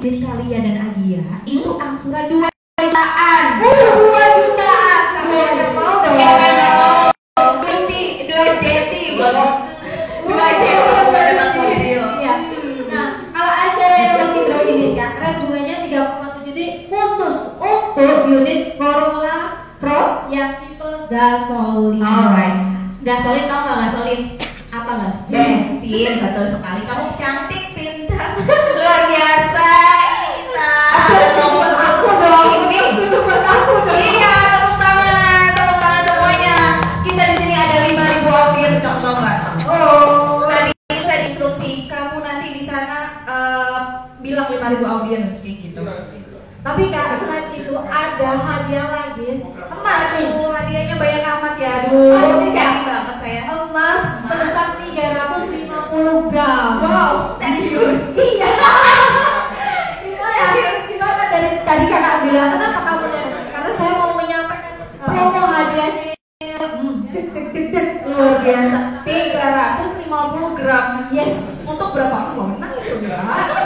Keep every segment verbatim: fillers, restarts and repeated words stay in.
duit kalian dan Agia itu angsuran dua jutaan. Uh, dua jutaan. Siapa yang mau dong? Siapa yang mau? Jeti, dua jeti, belum. Dua jeti berapa mobil? Iya. Nah, kalau acara yang lebih drone ini kan, rate bunganya tiga koma tujuh juta khusus untuk unit Corolla Cross yang tipe gasolin. Alright, gasolin tau nggak gasolin? Apa nggak? Bensin, betul sekali. Kamu cantik, pintar, luar biasa. Kita. Aku aku dong. Ini buat aku dong. Iya, tepuk tangan, tepuk tangan semuanya. Kita di sini ada lima ribu audiens, kamu tahu nggak? Oh. Tadi saya instruksi, kamu nanti di sana uh, bilang lima ribu audiens kayak gitu. Tapi Kak, selain itu ada hadiah lagi. Emas nih. Aduh, hadiahnya banyak amat ya. Aduh, Emas nih, Kak. cantik banget saya. Emas sebesar tiga ratus lima puluh gram. Wow, serius? Iya. Gimana? Gimana dari tadi Kakak bilang kenapa kamu nervous? Karena saya mau menyampaikan promo hadiahnya. Hmm, deg deg deg deg luar biasa. tiga ratus lima puluh gram. Yes. Untuk berapa pemenang itu ya?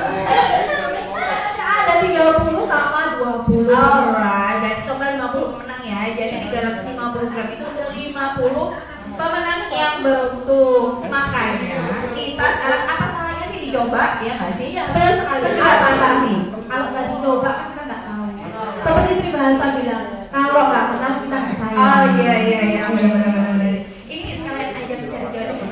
Ada tiga puluh sama dua puluh. Alright, berarti total lima puluh pemenang ya. Jadi tiga ratus lima puluh gram itu untuk lima puluh pemenang yang beruntung. Makanya kita sekarang apa salahnya sih dicoba ya nggak sih? Iya, benar sekali. Apa sih? Kalau nggak dicoba kan kita nggak tahu. Seperti peribahasa bilang, kalau nggak kenal kita nggak sayang. Oh iya iya iya benar-benar. Ini sekalian aja mencari jodoh.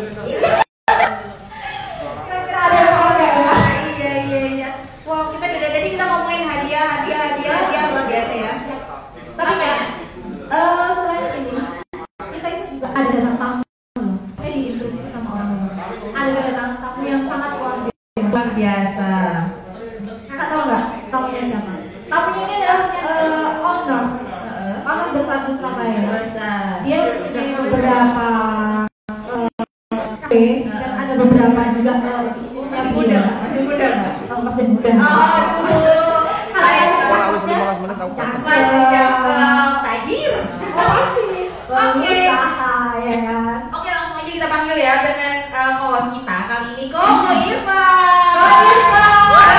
Kira-kira ada yang mau nggak ya? Iya iya iya. Wow, kita dari tadi kita ngomongin hadiah hadiah hadiah hadiah luar biasa ya. Tapi ya, eh selain ini, kita itu juga ada datang tamu. Saya diinstruksi sama orang. Ada kedatangan tamu yang sangat luar biasa. Luar biasa. Kakak tahu nggak tamunya siapa? Tamunya ini adalah eh, owner, owner besar di Surabaya. Besar. Dia punya beberapa eh, kafe dan ada beberapa juga eh, bisnisnya Masih muda, dia. masih muda nggak? Oh, masih muda. Aduh, Kalian Harus cakepnya lima belas menit aku cakep. masih cakep, tajir. Oh, pasti. Oke. Pengusaha, ya kan. Oke, langsung aja kita panggil ya dengan uh, co-host kita kali ini Koko Irfan. Koko Irfan.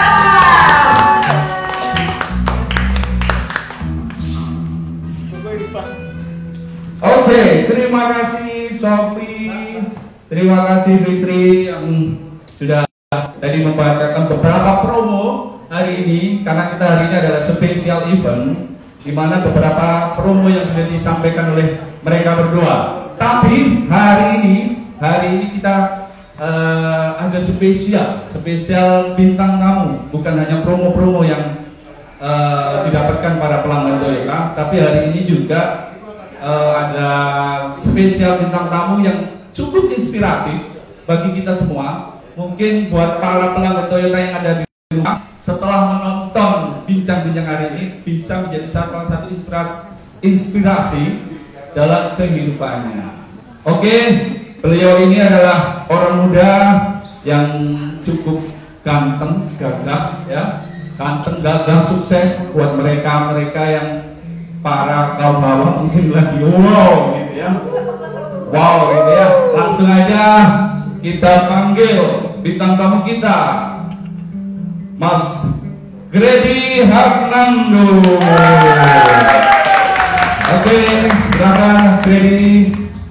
Oke, terima kasih Sofi, terima kasih Fitri yang sudah tadi membacakan beberapa promo hari ini, karena kita hari ini adalah spesial event di mana beberapa promo yang sudah disampaikan oleh mereka berdua. Tapi hari ini, hari ini kita uh, ada spesial, spesial bintang tamu, bukan hanya promo-promo yang uh, didapatkan para pelanggan Toyota, tapi hari ini juga Uh, ada spesial bintang tamu yang cukup inspiratif bagi kita semua. Mungkin buat para pelanggan Toyota yang ada di rumah, setelah menonton bincang-bincang hari ini bisa menjadi salah satu inspirasi, inspirasi dalam kehidupannya. Oke, beliau ini adalah orang muda yang cukup ganteng, gagah, ya, ganteng, gagah, sukses buat mereka-mereka yang para kaum bawah mungkin lagi wow gitu ya, wow gitu ya. Langsung aja kita panggil bintang tamu kita, Mas Gredi Hernando. Oke, silakan Mas Gredi.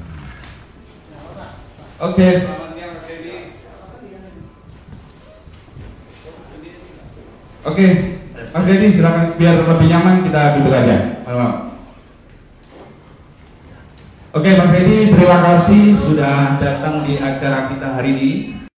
Oke, selamat siang Mas Gredi. Oke, Mas Gredi silakan, biar lebih nyaman kita duduk aja. Halo. Oke Mas Gredi, terima kasih sudah datang di acara kita hari ini.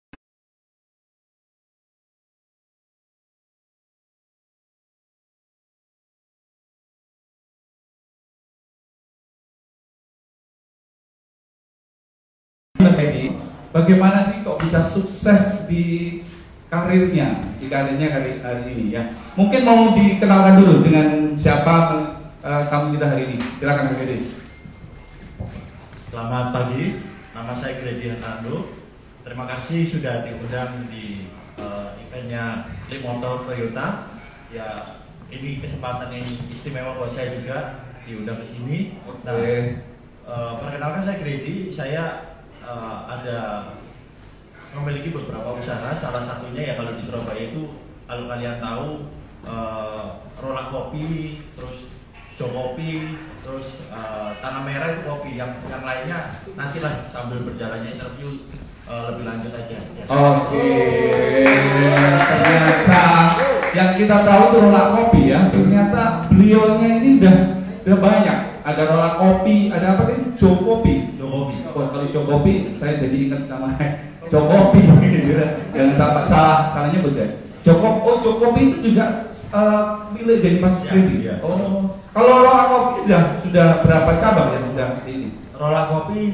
Mas Gredi, bagaimana sih kok bisa sukses di karirnya, di karirnya hari, hari ini ya? Mungkin mau dikenalkan dulu dengan siapa Uh, kamu kita hari ini. Silakan Mas Gredi. Selamat pagi, nama saya Gredi Hernando. Terima kasih sudah diundang di uh, eventnya Limotor Toyota. Ya, ini kesempatan yang istimewa buat saya juga diundang ke sini. Nah, uh, perkenalkan saya Gredi. Saya uh, ada memiliki beberapa usaha. Salah satunya ya kalau di Surabaya itu kalau kalian tahu uh, Rola Kopi, terus Jokopi, terus uh, Tanah Merah itu kopi, yang yang lainnya nantilah sambil berjalannya interview uh, lebih lanjut aja. Ya. Oke, ternyata yang kita tahu itu Rola Kopi ya, ternyata beliaunya ini udah udah banyak. Ada Rola Kopi, ada apa ini? Jokopi. Jokopi. Oh, kalau Jokopi, saya jadi ingat sama Jokopi. Jangan salah salah salahnya buat saya. Jokop, oh Jokopi itu juga uh, milik dari Mas Freddy. Ya, ya. Oh, kalau Rola Kopi sudah sudah berapa cabang yang sudah ini? Rola Kopi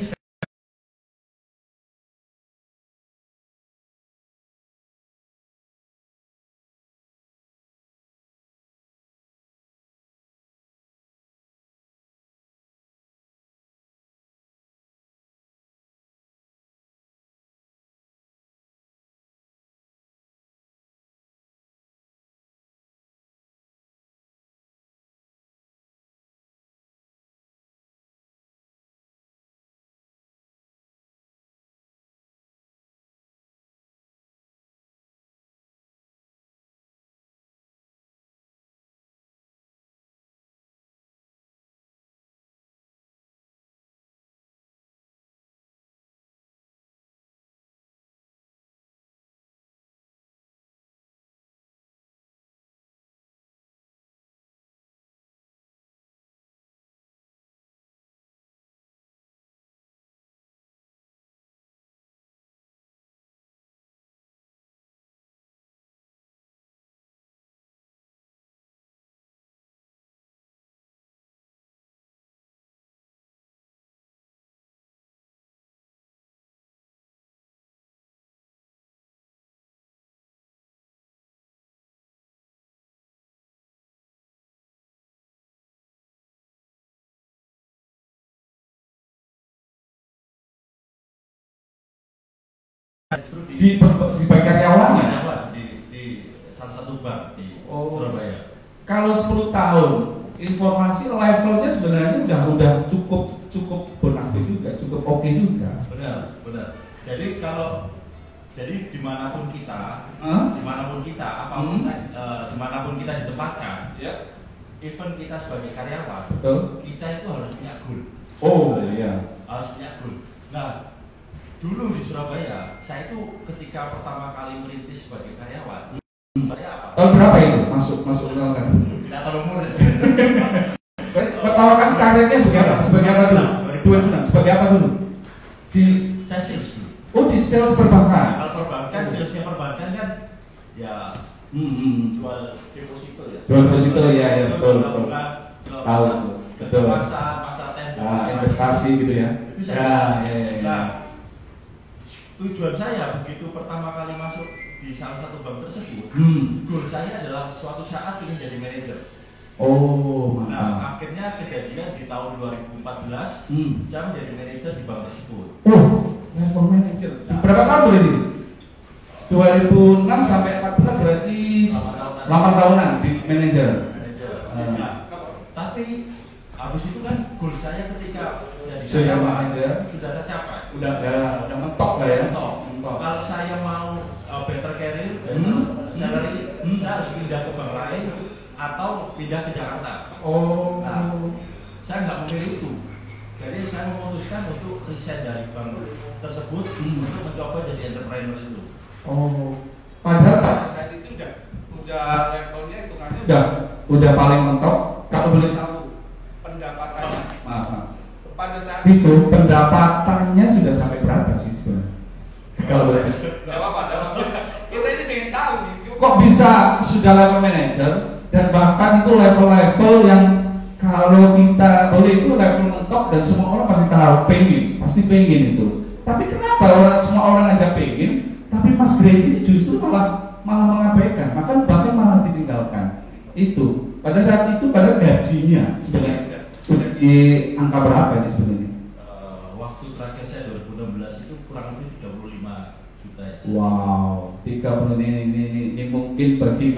di sebagai karyawannya di, di salah satu bank di oh, Surabaya. Kalau sepuluh tahun, informasi levelnya sebenarnya udah udah cukup cukup bonafit juga, cukup oke okay juga. Benar, benar. Jadi kalau jadi dimanapun kita, huh? dimanapun kita, apapun, hmm. uh, dimanapun kita ditempatkan, ya. Even kita sebagai karyawan, Betul. kita itu harus punya goal. Oh iya. Harus punya goal. Nah, dulu di Surabaya, saya itu ketika pertama kali merintis sebagai karyawan, hmm. saya apa? Tahun berapa itu masuk masuk ke kan? Tidak terlalu murid. Pertama kan karirnya sebagai apa? Sebagai apa dulu? dua ribu enam. Sebagai apa dulu? Di saya sales dulu. Oh di sales perbankan. Nah, kalau perbankan, salesnya perbankan kan, ya hmm, hmm. jual deposito ya. Jual deposito ya, ya betul betul. Tahu betul. Pasar pasar tender. Nah, investasi gitu ya. Itu saya. Ya, ya, ya, ya. Nah, tujuan saya begitu pertama kali masuk di salah satu bank tersebut, hmm. goal saya adalah suatu saat ingin jadi manajer. Oh, nah, mantap. akhirnya kejadian di tahun dua ribu empat belas, hmm. saya menjadi manajer di bank tersebut. Oh, level manajer. Nah, berapa tahun berarti? dua ribu enam sampai empat belas berarti delapan tahunan di manajer. Manajer. Uh. Nah, tapi habis itu kan goal saya ketika jadi sudah manajer sudah tercapai. Udah ya, udah mentok lah ya. Mentok. Mentok. Kalau saya mau uh, better career, better Hmm. salary, hmm. saya harus pindah ke bank lain atau pindah ke Jakarta. Oh. Nah, saya nggak memilih itu. Jadi saya memutuskan untuk resign dari bank tersebut hmm. untuk mencoba jadi entrepreneur itu. Oh. Padahal pada saat itu udah udah levelnya hitungannya udah udah paling mentok. Kalau boleh tahu pendapatannya. Maaf, maaf. Pada saat itu pendapatannya sudah sampai berapa sih sebenarnya? Kalau boleh. Gak apa-apa, kita ini pengen tahu nih. Kok bisa sudah level manager dan bahkan itu level-level yang kalau kita boleh itu level mentok dan semua orang pasti tahu pengen, pasti pengen itu. Tapi kenapa orang semua orang aja pengen, tapi Mas Grady justru malah malah mengabaikan, maka bahkan malah ditinggalkan. Itu pada saat itu pada gajinya sebenarnya sudah di angka berapa ini sebenarnya? Uh, waktu terakhir saya dua ribu enam belas itu kurang lebih tiga puluh lima juta ya. Wow, tiga puluh ini ini, ini, ini mungkin bagi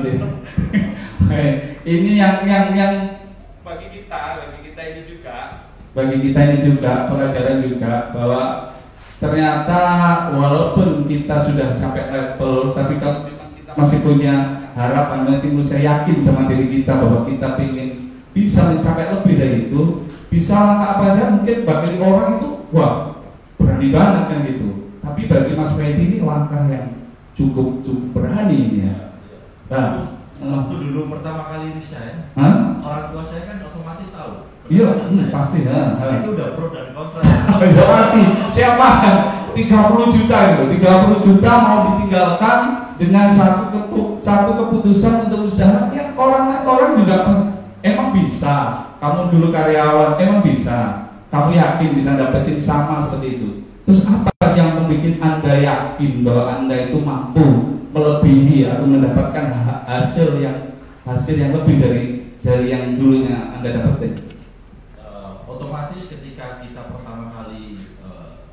ini yang yang yang bagi kita, bagi kita ini juga, bagi kita ini juga pelajaran juga bahwa ternyata walaupun kita sudah sampai level, tapi kalau memang kita masih punya harapan, masih saya yakin sama diri kita bahwa kita ingin bisa mencapai lebih dari itu, bisa langkah apa saja. Mungkin bagi orang itu wah berani banget kan gitu, tapi bagi Mas Fedi ini langkah yang cukup cukup berani ya. Nah, waktu dulu pertama kali resign, Hah? orang tua saya kan otomatis tahu. Iya, hmm, pasti ya. Itu udah pro dan kontra. Ya pasti. Siapa tiga puluh juta itu, tiga puluh juta mau ditinggalkan dengan satu kepu, satu keputusan untuk usaha. Ya orang orang juga emang bisa. Kamu dulu karyawan, emang bisa. Kamu yakin bisa dapetin sama seperti itu. Terus apa yang membuat Anda yakin bahwa Anda itu mampu melebihi atau mendapatkan hasil yang hasil yang lebih dari dari yang dulunya Anda dapetin? Uh, otomatis ketika kita pertama kali uh,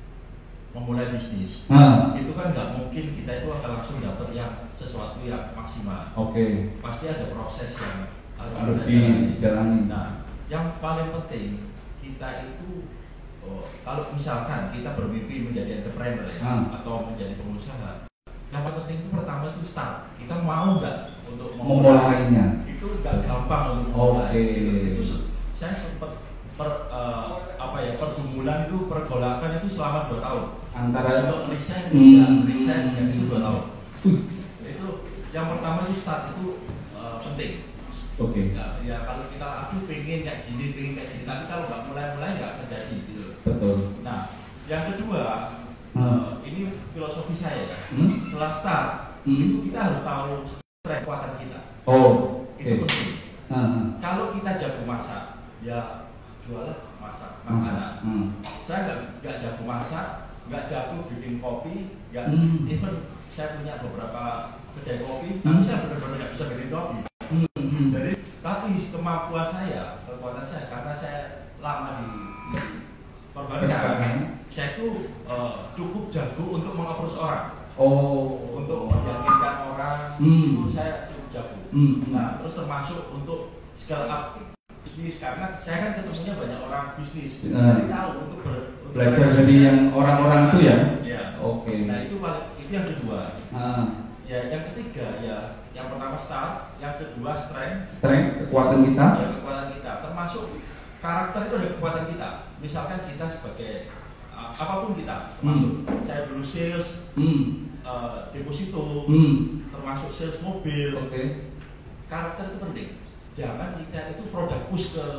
memulai bisnis, Nah. itu kan nggak mungkin kita itu akan langsung dapat yang sesuatu yang maksimal. Oke. Okay. Pasti ada proses yang harus dijalani. Nah, yang paling penting kita itu oh, kalau misalkan kita bermimpi menjadi entrepreneur ya, hmm. atau menjadi pengusaha, yang paling penting itu pertama itu start. Kita mau nggak untuk memulainya? Itu nggak gampang untuk memulai. Okay. Itu saya sempat per uh, apa ya pergumulan itu pergolakan itu selama dua tahun. Antara untuk resign, hmm. ya, resign yang itu dua tahun. Uh. Itu yang pertama itu start itu uh, penting. Oke. Okay. Ya, ya kalau kita aku pengen kayak gini, pengen kayak gini, tapi kalau nggak mulai-mulai nggak terjadi gitu. Betul. Nah, yang kedua, hmm. uh, ini filosofi saya. Hmm? Setelah start, hmm. itu kita harus tahu strength kekuatan kita. Oh, itu okay. penting. Hmm. Kalau kita jago masak, ya jualan masak makanan. Hmm. Saya nggak nggak jago masak, nggak jago bikin kopi, nggak hmm. even saya punya beberapa kedai kopi, hmm. tapi saya benar-benar nggak bisa bikin kopi. Hmm. Jadi, tapi kemampuan saya, kekuatan saya, karena saya lama di, di perbankan, saya itu uh, cukup jago untuk mengapproach orang. Oh. Untuk meyakinkan orang, hmm. itu saya cukup jago. Hmm. Nah, terus termasuk untuk scale up bisnis, karena saya kan ketemunya banyak orang bisnis, uh. jadi tahu untuk ber, belajar dari yang orang-orang itu ya. Ya. Oke. Okay. Nah itu itu yang kedua. Uh. Ya, yang ketiga ya, yang pertama start, yang kedua strength. Strength, kekuatan kita. Ya, kekuatan kita. Termasuk karakter itu ada kekuatan kita. Misalkan kita sebagai uh, apapun kita, termasuk hmm. saya dulu sales, hmm. uh, deposito, hmm. termasuk sales mobil. Oke. Okay. Karakter itu penting. Jangan kita itu produk push ke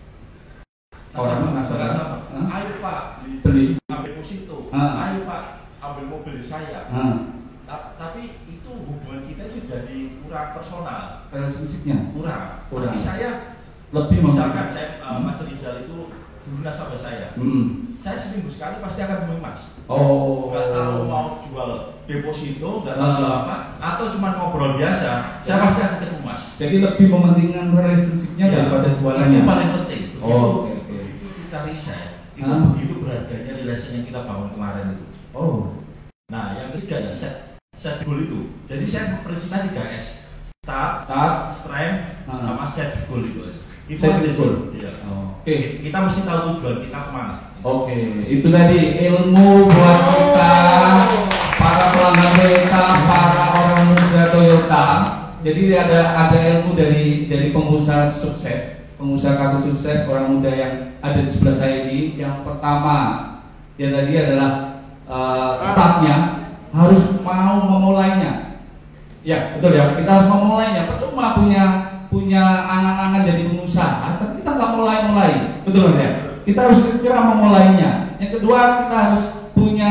orang nasabah. nasabah. Huh? Ayo Pak, beli, ambil deposito. Uh. Ayo Pak, ambil mobil saya. Uh. Tapi itu hubungan kita itu jadi kurang personal, relationship-nya kurang. kurang. Tapi saya lebih misalkan saya uh, Mas Rizal itu dulu nasabah saya, hmm. saya seminggu sekali pasti akan menemui Mas. Oh. Gak tahu mau jual deposito, gak tahu jual apa, atau cuma ngobrol biasa, saya pasti akan ketemu Mas. Jadi lebih mementingkan relationship-nya ya, daripada jualannya. Itu paling penting. Begitu, oh, okay, okay. begitu kita resign, itu huh? begitu berharganya relation yang kita bangun kemarin itu. Oh. Nah, yang ketiga ya set set goal itu. Jadi saya prinsipnya tiga S. Start, Start, strength, uh-huh. sama set goal itu. Itu set aja goal. Iya. Oh. Oke. Okay. Kita mesti tahu tujuan kita kemana. Oke, okay. Itu tadi ilmu buat kita para pelanggan Toyota, para orang muda Toyota. Jadi ada ada ilmu dari dari pengusaha sukses, pengusaha kartu sukses, orang muda yang ada di sebelah saya ini. Yang pertama, ya tadi adalah uh, startnya harus mau memulainya. Ya betul ya, kita harus memulainya. Percuma punya punya angan-angan jadi pengusaha, tapi kita nggak mulai-mulai, betul mas ya? Kita harus segera memulainya. Yang kedua, kita harus punya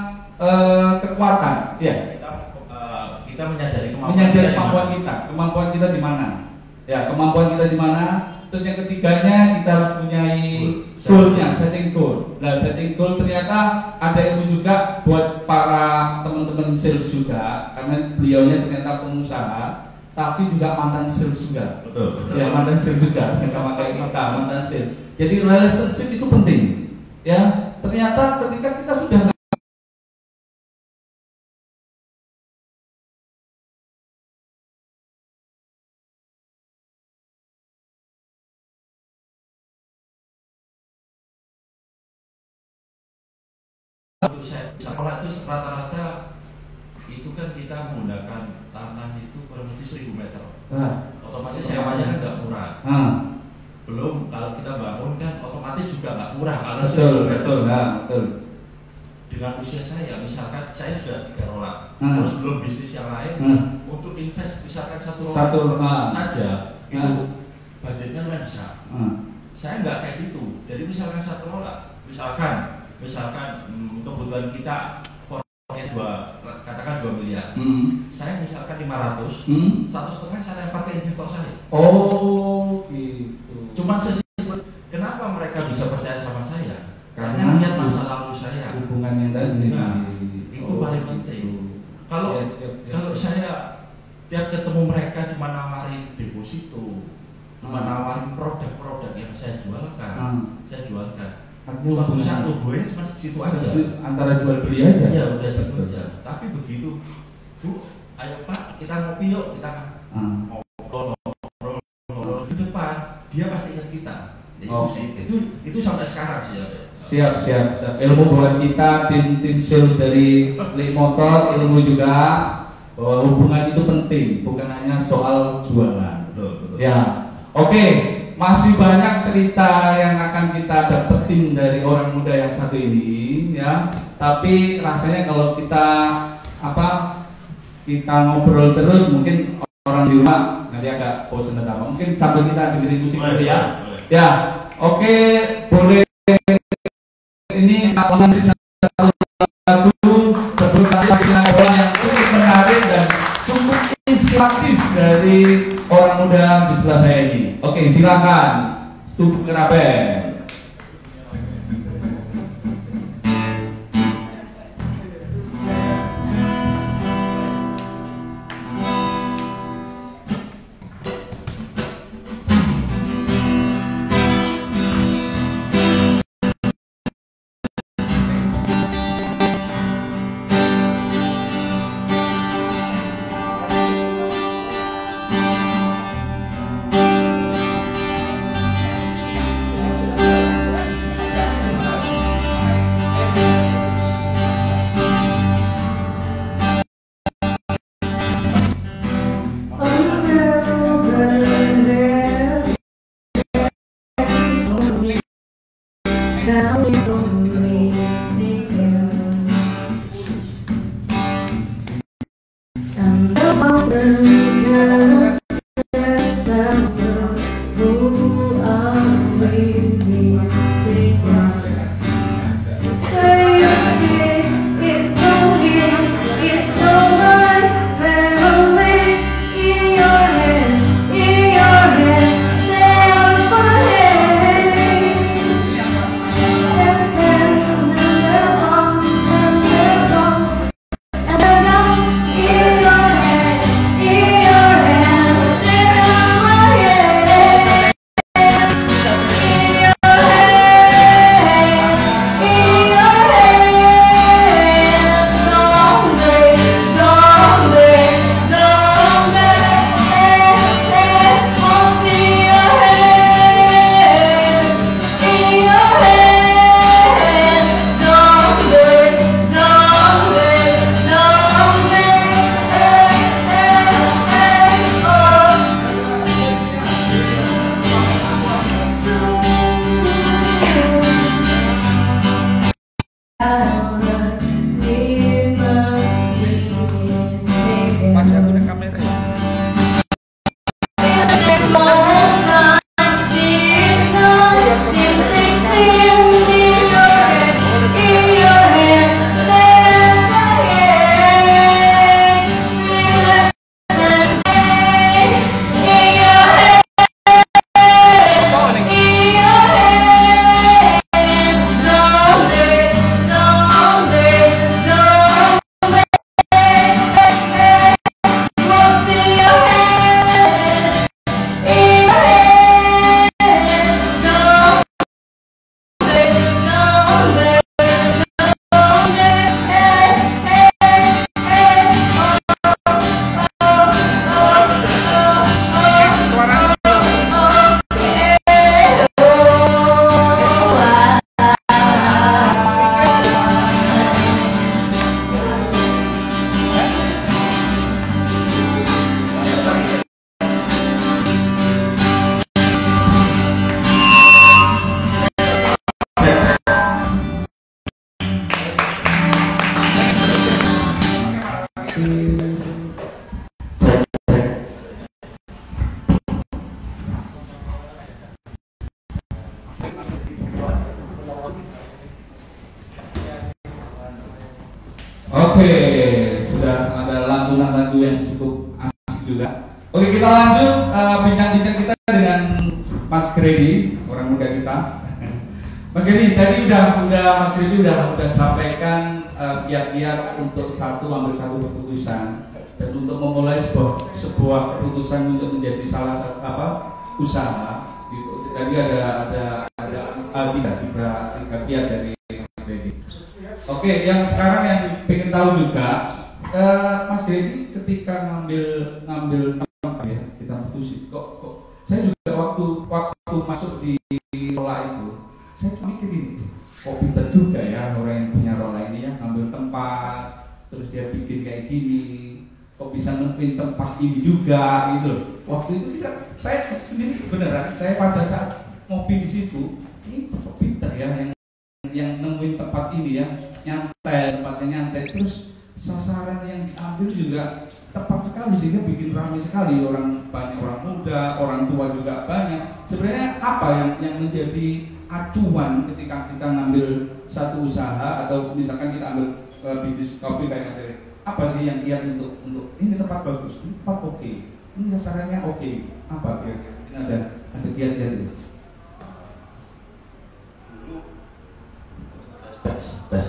uh, kekuatan. Ya. Kita, uh, kita menyadari kemampuan, menyadari kemampuan kita, kemampuan kita di mana? Ya, kemampuan kita di mana? Terus yang ketiganya kita harus punyai goalnya, setting goal. Nah, setting goal ternyata ada ilmu juga buat para teman-teman sales juga, karena beliaunya ternyata pengusaha, tapi juga mantan sales juga. Betul. Betul. Ya, mantan sales juga, sama kayak kita, mantan sales. Jadi relationship itu penting. Ya, ternyata ketika kita sudah sekolah itu rata-rata itu itu kan kita menggunakan tanah itu kurang lebih seribu meter. Nah. Otomatis sewanya kan nggak murah. Ah. Belum kalau kita bangun kan otomatis juga nggak murah karena Betul, betul, nah, betul. Dengan usia saya, misalkan saya sudah tiga rolak, Hmm. terus belum bisnis yang lain, Hmm. untuk invest misalkan satu rolak Satu, ah. saja, itu Hmm. budgetnya lumayan besar. Hmm. Saya nggak kayak gitu. Jadi misalkan satu rolak, misalkan, misalkan hmm, kebutuhan kita forecast dua, katakan dua miliar. Hmm. Saya misalkan lima ratus, Hmm. satu setengah saya lempar ke investor saya. Oh, gitu. Cuman sesimpel, kenapa mereka bisa percaya sama saya? Karena Karena lihat masa lalu saya. Hubungan yang tadi. Nah, itu Oh, paling penting. gitu. Kalau Ya, ya, ya. kalau saya tiap ketemu mereka cuma nawarin deposito, cuma Hmm. nawarin produk-produk yang saya jualkan, Hmm. saya jualkan. Artinya Suatu hubungan- saat hubungannya cuma situ aja. Seperti antara jual beli aja. Iya udah situ aja. Tapi begitu, Bu, ayo Pak, kita ngopi yuk, kita Hmm. ngobrol, ngobrol, ngobrol di depan, dia pasti ingat kita. Ya, Oh. itu sih, itu itu sampai sekarang sih ya. Pak. Siap, siap, siap. Ilmu buat kita, tim tim sales dari Klik Motor, ilmu juga bahwa hubungan itu penting, bukan hanya soal jualan. Betul, betul. Ya, oke. Masih banyak cerita yang akan kita dapetin dari orang muda yang satu ini, ya. Tapi rasanya kalau kita apa kita ngobrol terus, mungkin orang di rumah nanti agak bosan atau apa. Mungkin sambil kita dengerin musik dulu ya. Boleh. Ya, oke, boleh. Ini lakukan satu lagu beberapa orang yang cukup menarik dan cukup inspiratif dari orang muda di sebelah saya ini. Oke, silakan. Tubuh Keraben. Stay on my head. Oke, sudah ada lantunan-lantunan yang cukup asik juga. Oke, kita lanjut uh, bincang-bincang kita dengan Mas Gredi, orang muda kita. Mas Gredi, tadi udah udah Mas Gredi udah udah sampaikan uh, kiat-kiat untuk satu ambil satu keputusan dan untuk memulai sebuah sebuah keputusan untuk menjadi salah satu apa usaha. Gitu. Tadi ada ada ada uh, tiga tiga tiga kiat dari Mas Gredi. Oke, yang sekarang yang pengen tahu juga, uh, Mas Gredi ketika ngambil ngambil tempat ya, kita putusin kok kok. Saya juga waktu waktu masuk di rola itu, saya cuma mikir gini, kok pintar juga ya orang yang punya rola ini ya, ngambil tempat, terus dia bikin kayak gini, kok bisa nemuin tempat ini juga gitu. Waktu itu kita, saya sendiri beneran, saya pada saat ngopi di situ, ini kok pintar ya yang yang nemuin tempat ini ya, nyantai, tempatnya nyantai, terus sasaran yang diambil juga tepat sekali sehingga bikin ramai sekali, orang banyak, orang muda, orang tua juga banyak. Sebenarnya apa yang yang menjadi acuan ketika kita ngambil satu usaha atau misalkan kita ambil uh, bisnis kopi kayak saya, apa sih yang kiat untuk untuk ini tempat bagus, ini tempat oke, okay, ini sasarannya oke, okay. Apa kira-kira? Ini ada ada kiat-kiat itu. Tes.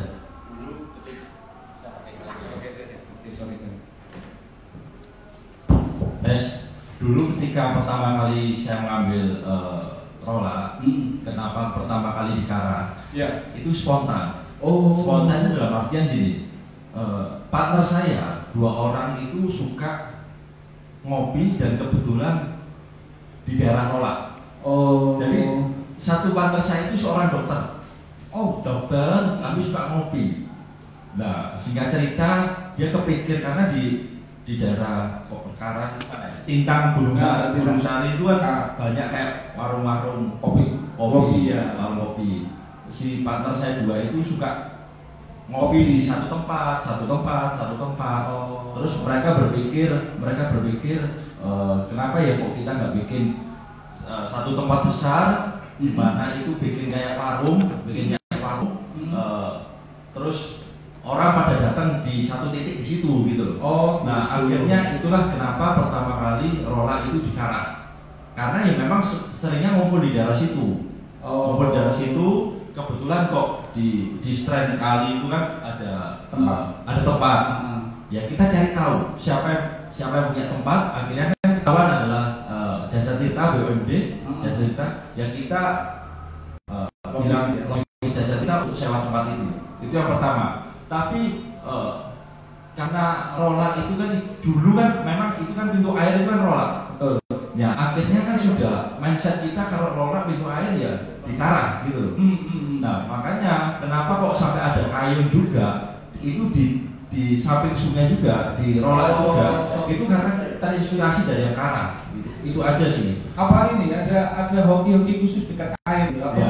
Tes. Dulu ketika pertama kali saya mengambil uh, rola, hmm. kenapa pertama kali di Kara? Ya. Itu spontan. Oh. Spontan itu dalam artian gini, uh, partner saya dua orang itu suka ngopi dan kebetulan di daerah rola. Oh. Jadi satu partner saya itu seorang dokter. Oh, dokter, tapi suka ngopi. Nah, singkat cerita dia kepikir karena di di daerah Karang, Tintang, Gunung, nah, Gunung Sari itu kan nah, banyak kayak warung-warung kopi, kopi, ya, warung kopi. Si partner saya dua itu suka ngopi di satu tempat, satu tempat, satu tempat. Oh. Terus mereka berpikir, mereka berpikir, uh, kenapa ya kok kita nggak bikin uh, satu tempat besar, di mana itu bikin kayak warung, bikin kayak warung. Hmm. Uh, terus orang pada datang di satu titik di situ gitu. Oh, nah gitu. Akhirnya itulah kenapa pertama kali rola itu di Kara. Karena ya memang seringnya ngumpul di daerah situ. Oh. Ngumpul di daerah situ, kebetulan kok di di strand kali itu kan ada tempat. Uh, ada tempat. Hmm. Ya kita cari tahu siapa yang, siapa yang punya tempat. Akhirnya kan kawan adalah uh, Jasa Tirta B U M D, hmm. Jasa Tirta. Ya kita uh, bilang ya. Jasa Tirta untuk sewa tempat itu. Itu yang pertama. Tapi uh, karena rola itu kan dulu kan memang itu kan pintu air itu kan rola. Betul. Ya akhirnya kan sudah mindset kita kalau rola pintu air ya di Kara gitu loh. Mm -hmm. Nah makanya kenapa kok sampai ada Kayun juga itu di di samping sungai juga di rola oh, juga oh. Itu karena terinspirasi dari yang Kara. Gitu. Itu aja sih. Apa ini ada ada hoki-hoki khusus dekat air gitu? Apa? Ya.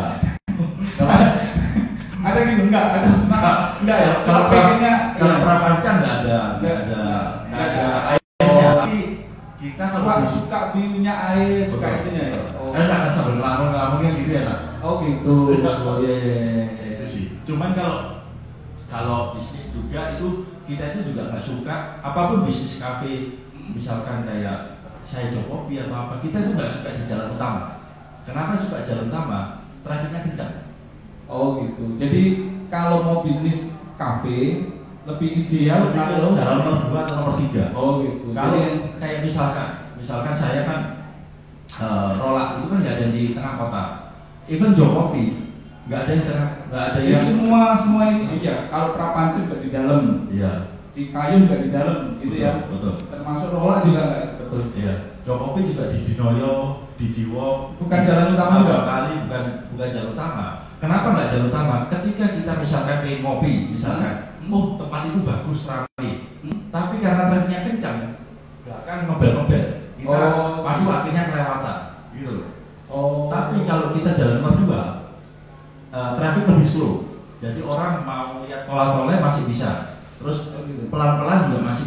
Ada gitu enggak? Ada enggak ya? Kalau pengennya kalau Prapanca enggak ada, enggak ada, enggak ada airnya. Tapi kita suka suka view-nya air, suka itunya ya. Oh. Kan akan sambil ngelamun-ngelamunnya gitu ya, Nak. Oh gitu. Oh iya iya. Ya, itu sih. Cuman kalau kalau bisnis juga itu kita itu juga nggak suka apapun bisnis kafe, misalkan kayak saya Jokopi atau apa, kita itu nggak suka di jalan utama. Kenapa suka jalan utama? Trafiknya kencang. Oh gitu. Jadi kalau mau bisnis kafe lebih ideal kalau jalan nomor dua atau nomor tiga. Oh gitu. Kalau jadi, kayak misalkan, misalkan saya kan uh, rola itu kan nggak ada di tengah kota. Even Jokopi nggak ada yang tengah, nggak ada yang. Semua semua ini iya. Kalau Prapanca juga di dalam. Iya. Cikayun juga di dalam, gitu betul, ya. Betul. Termasuk rola juga nggak? Betul. Iya. Jokopi juga di Dinoyo, di Jiwo. Bukan jalan utama juga. Kali bukan bukan jalan utama. Kenapa nggak jalan utama? Ketika kita misalkan pengen ngopi, misalkan, hmm. oh tempat itu bagus ramai, hmm. tapi karena trafficnya kencang, belakang ngebel-ngebel, kita oh. maju akhirnya kelewatan, gitu loh. Oh. Tapi kalau kita jalan nomor dua, uh, traffic lebih slow, jadi orang mau lihat pola-polanya masih bisa, terus pelan-pelan juga masih bisa.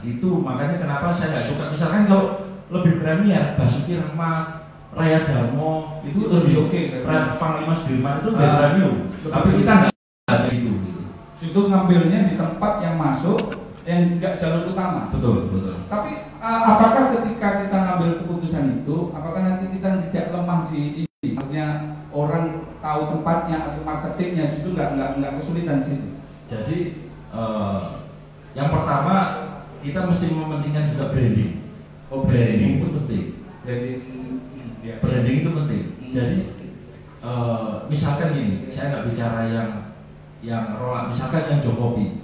itu makanya kenapa saya nggak suka. Misalkan kalau lebih premier, Basuki Rahmat, Raya Darmo itu lebih oke. Okay. Panglima Sudirman itu lebih uh, premium. Tapi kita nggak ada itu. Gitu. Justru ngambilnya di tempat yang masuk, yang nggak jalur utama. Betul, betul. Tapi uh, apakah ketika kita ngambil keputusan itu, apakah nanti kita tidak lemah di ini? Maksudnya orang tahu tempatnya atau marketingnya justru nggak nggak nggak kesulitan sih. Jadi uh, yang pertama kita mesti mementingkan juga branding. Oh, branding itu penting. Branding, ya. Branding itu penting. Hmm. Jadi uh, misalkan ini, saya nggak bicara yang yang rola, misalkan yang Jokowi.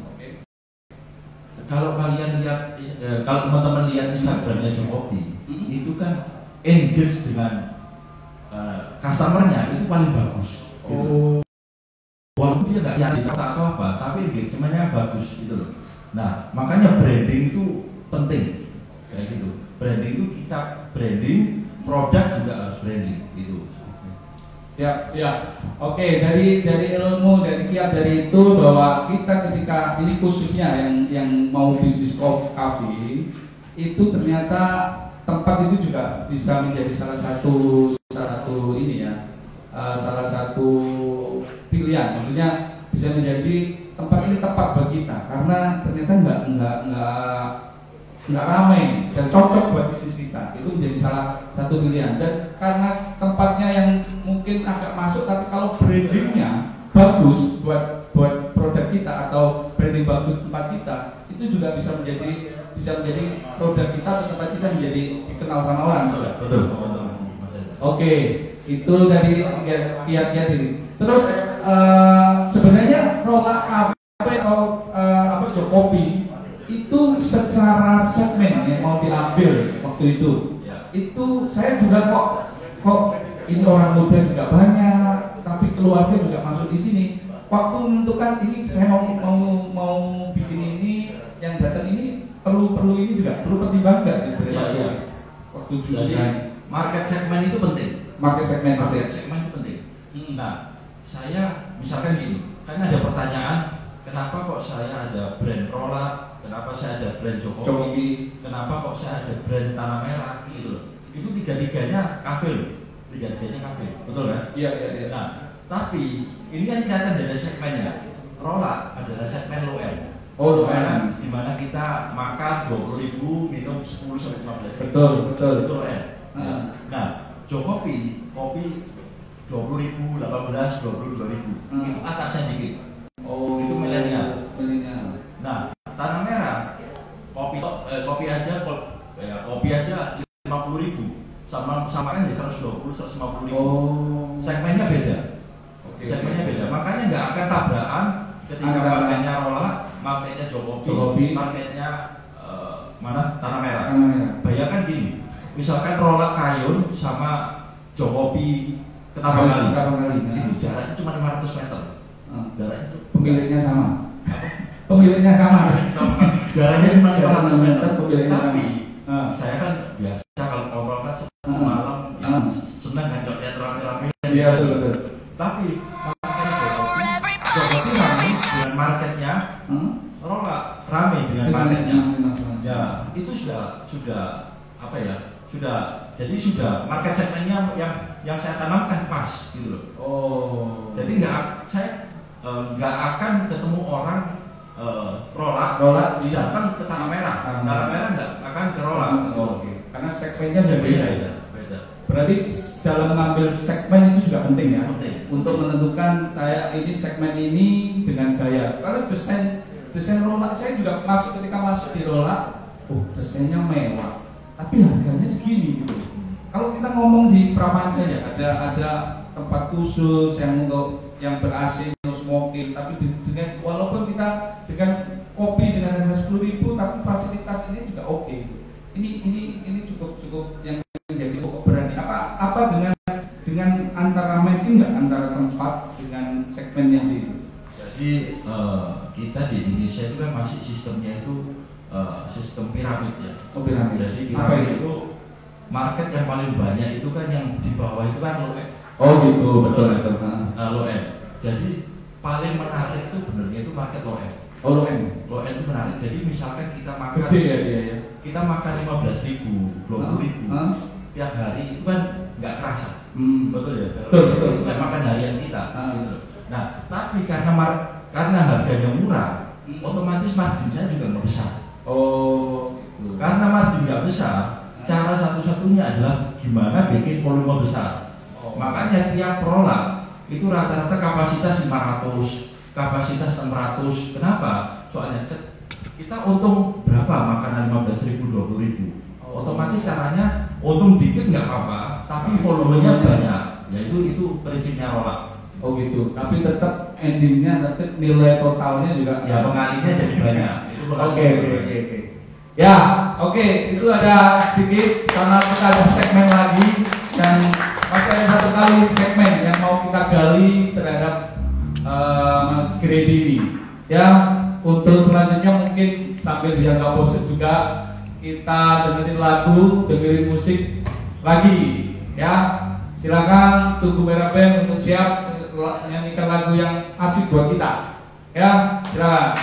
Kalau kalian lihat, eh, kalau teman-teman lihat Instagramnya Jokowi, hmm. itu kan engage dengan uh, customernya itu paling bagus. Gitu. Oh. Walaupun dia nggak nyari kata atau apa, tapi engagementnya bagus gitu loh. Nah, makanya branding itu penting, kayak gitu. Branding itu kita branding, produk juga harus branding gitu. Ya, ya. Oke, dari dari ilmu, dari kiat dari itu bahwa kita ketika ini khususnya yang yang mau bisnis coffee itu ternyata tempat itu juga bisa menjadi salah satu salah satu ini ya, uh, salah satu pilihan. Maksudnya bisa menjadi tempat ini tepat bagi kita karena ternyata nggak nggak nggak nggak ramai dan cocok buat bisnis kita. Itu menjadi salah satu pilihan. Dan karena tempatnya yang mungkin agak masuk, tapi kalau brandingnya bagus buat buat produk kita atau branding bagus tempat kita, itu juga bisa menjadi bisa menjadi produk kita atau tempat kita menjadi dikenal sama orang. Betul, betul, betul. Oke, itu dari kiat-kiat ini. Terus uh, sebenarnya Rola Cafe atau uh, apa Jokowi itu secara segmen yang mau diambil waktu itu, ya. Itu saya juga kok kok ini orang muda juga banyak, tapi keluarga juga masuk di sini. Waktu menentukan ini saya mau mau mau bikin ini, yang datang ini perlu perlu ini juga perlu pertimbangan nggak sih? Ya, ya. Waktu desain. Market segmen itu penting. Market segmen Market penting. segmen itu penting. Hmm. Nah, saya misalkan gini, kan ada pertanyaan, kenapa kok saya ada brand Rola, kenapa saya ada brand Jokowi, Jokowi. kenapa kok saya ada brand Tanah Merah gitu. Itu tiga-tiganya kafe loh. Tiga-tiganya kafe. Betul kan? Iya, iya, iya. Nah, tapi ini kan kelihatan dari segmennya. Rola adalah segmen low end. Oh, low end. Di mana kita makan dua puluh ribu, minum sepuluh sampai lima belas ribu. Betul, betul. Itu low end. Hmm. Nah, Jokowi kopi dua puluh ribu, delapan belas, dua puluh dua ribu. Hmm. Itu atasnya dikit. Oh, itu milenial. Milenial. Nah, Tanah Merah kopi eh, kopi aja ya, kopi aja lima puluh ribu. Sama sama kan ya seratus dua puluh, seratus lima puluh ribu. Oh. Segmennya beda. Oke. Segmennya beda. Makanya nggak akan tabrakan ketika Antara marketnya Rola, marketnya Jokowi, Jokowi. marketnya uh, mana Tanah Merah. Tanah Merah. Bayangkan gini. Misalkan Rola Kayun sama Jokowi Ketapang Kali, nah. itu jaraknya cuma lima ratus meter. Hmm. Jaraknya itu pemiliknya sama. Pemiliknya sama. sama. Jaraknya cuma lima ratus meter. Pemiliknya Tapi sama. Hmm. saya kan biasa kalau ngobrol kan Hmm. malam ya, Hmm. senang kan kalau lihat rame-rame. Iya, betul betul. Tapi marketnya Jokowi, Jokowi rame dengan marketnya, Hmm? Rola rame dengan Dengan- marketnya. dengan- dengan- Ya, itu sudah sudah apa ya? Sudah jadi sudah market segmennya yang yang saya tanamkan pas gitu loh. Oh. Jadi nggak saya eh, nggak akan ketemu orang eh, Rola Rola datang ke Tanah Merah. Tanah Tanah Merah nggak akan ke Rola. Oh, oke. Karena segmennya sudah beda. beda, beda. Berarti dalam mengambil segmen itu juga penting ya. Penting. Untuk menentukan saya ini segmen ini dengan gaya. Kalau desain desain Rola, saya juga masuk ketika masuk di Rola, oh desainnya mewah, tapi harganya segini gitu. Kalau kita ngomong di Prapanca ya ada ada tempat khusus yang untuk yang ber A C, no smoking, tapi di- dengan walaupun kita dengan kopi dengan harga sepuluh ribu, tapi fasilitas ini juga oke. Gitu. Ini ini ini cukup cukup yang menjadi cukup berani. Apa apa dengan dengan antara matching nggak antara tempat dengan segmen yang di Jadi eh, kita di Indonesia itu kan masih sistemnya itu eh, sistem piramid ya. Oh, piramid. Jadi Apa piramid itu? itu market yang paling banyak itu kan yang di bawah itu kan low end. Oh gitu, betul betul. Nah, low end. Jadi paling menarik itu benernya itu market low end. Oh, low end. Low end itu menarik. Jadi misalkan kita makan, Gede ya dia ya. kita makan lima belas ribu, dua puluh ribu Hah? tiap hari itu kan nggak kerasa. Hmm. Betul ya? Betul, betul. Itu kan makan harian kita. Ah. Gitu. Nah, tapi karena mar karena harganya murah, Hmm. otomatis margin saya juga nggak besar. Oh, gitu. Karena margin nggak besar, cara satu-satunya adalah gimana bikin volume besar. Oh. Makanya tiap produk itu rata-rata kapasitas lima ratus, kapasitas enam ratus. Kenapa? Soalnya kita untung berapa makanan lima belas ribu, dua puluh ribu. Otomatis caranya untung dikit nggak apa-apa, tapi volumenya banyak. Ya itu itu prinsipnya rolak. Oh gitu. Tapi tetap endingnya tetap nilai totalnya juga. Ya pengalinya jadi banyak. Itu Oke pengalinya oke banyak. oke oke. Ya oke itu ada sedikit karena kita ada segmen lagi dan masih ada satu kali segmen yang mau kita gali terhadap uh, Mas Gredi ini. Ya untuk selanjutnya mungkin sambil dia nggak bosan juga kita dengerin lagu, dengerin musik lagi. Ya silakan Tugu Merah Band untuk siap nyanyikan lagu yang asik buat kita. Ya silakan.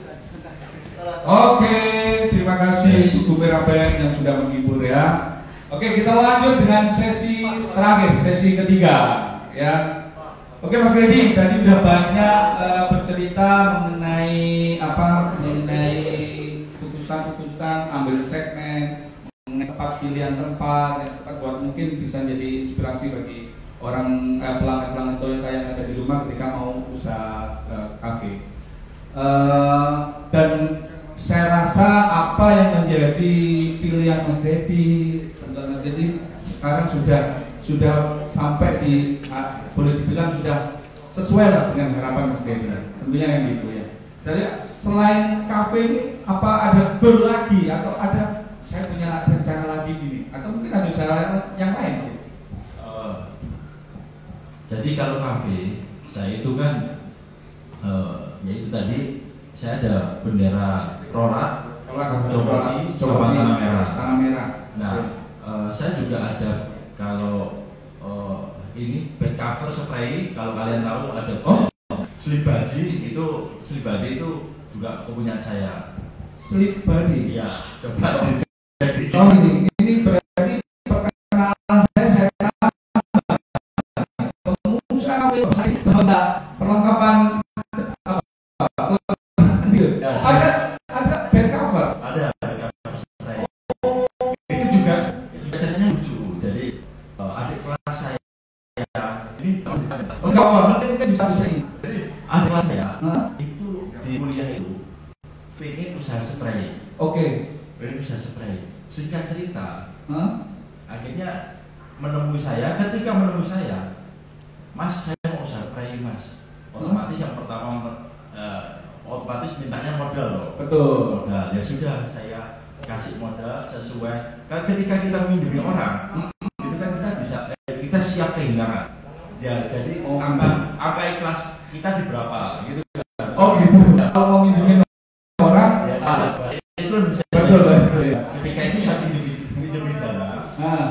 Oke, terima kasih Tugu Merah Band yang sudah menghibur ya. Oke, kita lanjut dengan sesi terakhir, sesi ketiga, ya. Oke, Mas Gredi, tadi udah banyak uh, bercerita mengenai apa, mengenai putusan-putusan, ambil segmen, mengenai tempat pilihan tempat, yang tempat buat mungkin bisa jadi inspirasi bagi orang eh, pelanggan-pelanggan Toyota yang ada di rumah ketika mau usaha uh, kafe. Uh, dan saya rasa apa yang menjadi pilihan Mas Gredi, jadi sekarang sudah sudah sampai di uh, boleh dibilang sudah sesuai lah dengan harapan Mas Gredi, tentunya yang gitu ya. Jadi selain kafe ini apa ada goal lagi atau ada saya punya rencana lagi gini atau mungkin ada usaha yang lain? Uh, jadi kalau kafe saya itu kan uh, yaitu tadi saya ada bendera Rora, Coba Coba Tanah Merah. Tanah Merah. Nah, uh, saya juga ada kalau uh, ini back cover spray, kalau kalian tahu ada oh slip body itu slip body itu juga kepunyaan saya. Slip body. Iya, coba. Oh ini ini berarti perkenalan saya saya pengusaha saya perlengkapan ada ada back cover. Ada back cover spray. Itu juga itu caranya lucu. Jadi uh, adik kelas saya ini oh enggak apa mungkin bisa bisa ini. Jadi adik kelas saya huh? itu di kuliah itu pengen usaha spray. Oke. Okay. Pengen usaha spray. Singkat cerita, huh? akhirnya menemui saya. Ketika menemui saya, Mas saya mau usaha spray Mas. Otomatis huh? yang pertama uh, otomatis mintanya modal loh. Betul. Modal. Ya sudah saya kasih modal sesuai. Kan ketika kita minjemi orang, hmm. itu kan kita bisa eh, kita siap kehilangan. Ya jadi oh, angka angka ikhlas kita di berapa gitu. Oh gitu. Kalau mau minjemin orang, ya, ah, itu bisa. Betul betul. Ya. Ketika itu saya minjemi dana. Nah,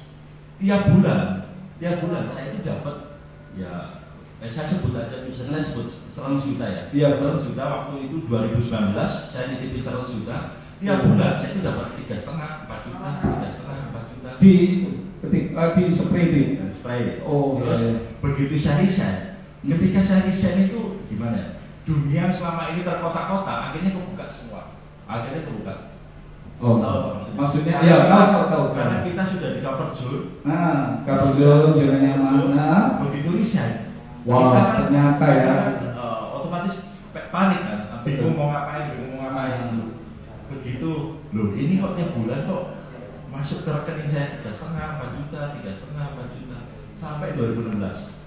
tiap bulan, tiap bulan saya itu dapat ya. Eh, saya sebut aja, bisa saya sebut seratus juta ya. Iya, seratus juta waktu itu dua ribu sembilan belas saya nitipin seratus juta. Tiap bulan saya itu dapat tiga setengah, empat juta, tiga setengah, empat juta. Di ketik uh, di spray di spray. Oh, terus iya. Begitu saya resign, ketika saya resign itu gimana? Dunia selama ini terkotak-kotak, akhirnya kebuka semua. Akhirnya kebuka. Oh, tahu maksudnya? Maksudnya karena ya kita, tahu tahu tahu. Karena kita sudah di cover zone. Nah, cover zone zona nyaman. Nah, begitu resign. Wah, wow, kan, ternyata ya. Kan, uh, otomatis panik kan, bingung mau ngapain, bingung mau ngapain. Hmm. Begitu, loh ini kok tiap bulan kok masuk ke rekening saya tiga setengah, empat juta, tiga setengah, empat juta, sampai dua ribu enam belas.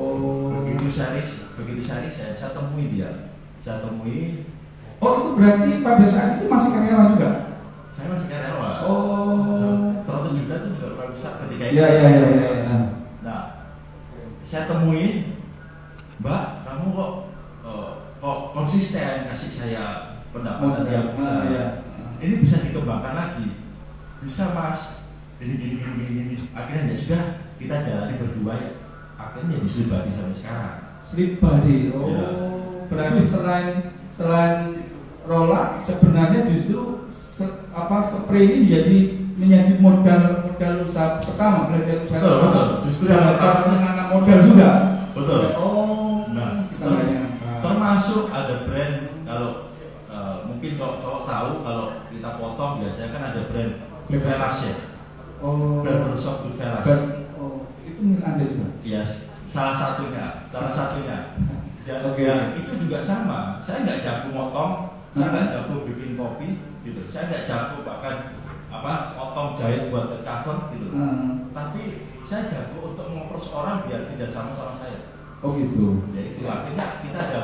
Oh. Begitu saya begitu saya saya, saya temui dia, saya temui. Oh itu berarti pada saat itu masih karyawan juga? Saya masih karyawan. Oh. seratus juta itu juga luar besar ketika itu. Iya iya iya. Ya. Nah, saya temui. Mbak, kamu kok uh, kok konsisten kasih saya pendapatan oh, yang uh, ya. ini bisa dikembangkan lagi, bisa Mas. Ini gini gini gini gini. Akhirnya ya sudah kita jalani berdua. Akhirnya jadi slip body sampai sekarang. Slip body. Oh, ya. Berarti selain selain rola sebenarnya justru se, apa spray ini menjadi menjadi modal modal usaha pertama, belajar usaha betul, pertama. Betul. Justru yang cara menanam modal juga. Betul. Oh, nah, ter termasuk ada brand kalau uh, mungkin cowok-cowok tahu kalau kita potong biasanya kan ada brand Goodfellas ya. Oh. Brand barbershop Goodfellas. Oh, itu milik Anda juga? Iya, yes, salah satunya, salah satunya. Dan okay. Ya, itu juga sama. Saya nggak jago motong, saya nggak jago bikin kopi, gitu. Saya nggak jago bahkan apa potong jahit buat cover, gitu. Hmm. Tapi saya jago untuk ngopros orang biar kerjasama sama saya. Oh gitu. Jadi itu akhirnya kita ada.